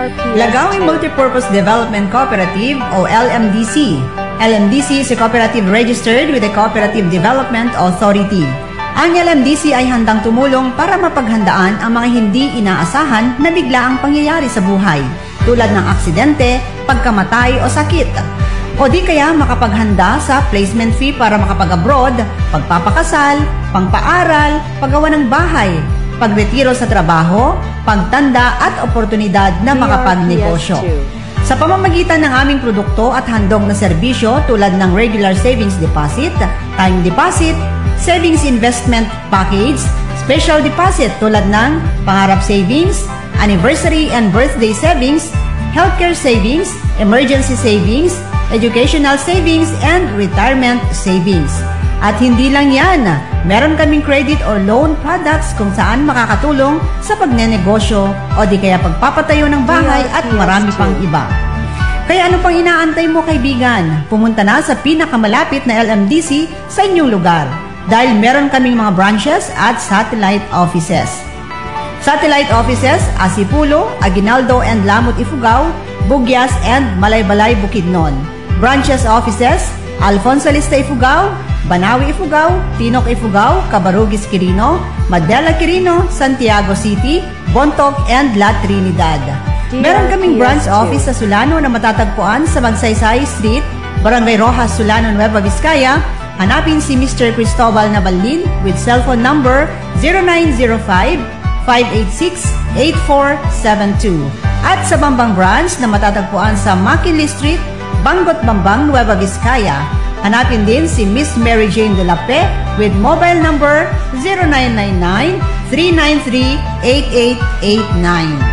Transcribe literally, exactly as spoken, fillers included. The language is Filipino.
R P S Lagawi Multipurpose Development Cooperative o L M D C. L M D C is a cooperative registered with the Cooperative Development Authority. Ang L M D C ay handang tumulong para mapaghandaan ang mga hindi inaasahan na biglaang pangyayari sa buhay, tulad ng aksidente, pagkamatay o sakit. O di kaya makapaghanda sa placement fee para makapag-abroad, pagpapakasal, pangpaaral, paggawa ng bahay, pagretiro sa trabaho, pagtanda at oportunidad na makapagnegosyo. Sa pamamagitan ng aming produkto at handog na serbisyo tulad ng regular savings deposit, time deposit, savings investment package, special deposit tulad ng pangarap savings, anniversary and birthday savings, healthcare savings, emergency savings, educational savings, and retirement savings. At hindi lang yan, meron kaming credit or loan products kung saan makakatulong sa pagnenegosyo o di kaya pagpapatayo ng bahay at marami pang iba. Kaya ano pang inaantay mo, kaibigan? Pumunta na sa pinakamalapit na L M D C sa inyong lugar dahil meron kaming mga branches at satellite offices. Satellite offices, Asipulo, Aguinaldo and Lamut Ifugao, Bugyas and Malaybalay Bukidnon. Branches offices, Alfonso Lista Ifugao, Banawi Ifugao, Tinok Ifugao, Cabarugis Quirino, Madela Quirino, Santiago City, Bontoc and La Trinidad. Meron kaming branch office sa Solano na matatagpuan sa Magsaysay Street, Barangay Rojas, Solano, Nueva Vizcaya. Hanapin si Mister Cristobal Nabalin with cellphone number zero nine zero five, five eight six, eight four seven two. At sa Bambang branch na matatagpuan sa McKinley Street, Bangot Bambang, Nueva Vizcaya. Hanapin din si Miss Mary Jane de la Pe with mobile number zero nine nine nine, three nine three, eight eight eight nine.